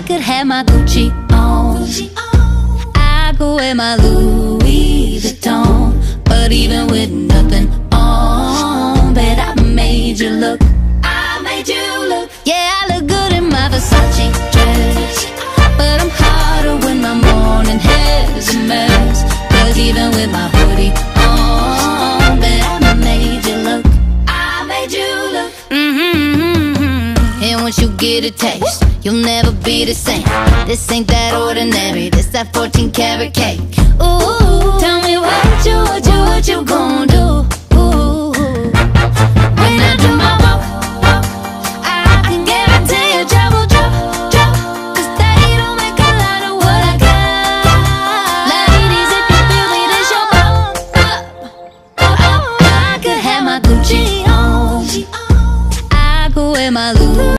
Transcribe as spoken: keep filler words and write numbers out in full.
could have my Gucci on, I could wear my Louis Vuitton, but even with nothing on, bet I made you look. I made you look. Yeah, I look good in my Versace dress, but I'm hotter when my morning hair's a mess. Cause even with my hoodie on, bet I made you look. I made you look. Mm-hmm. And once you get a taste, you'll never be the same. This ain't that ordinary, this that fourteen karat cake. Ooh,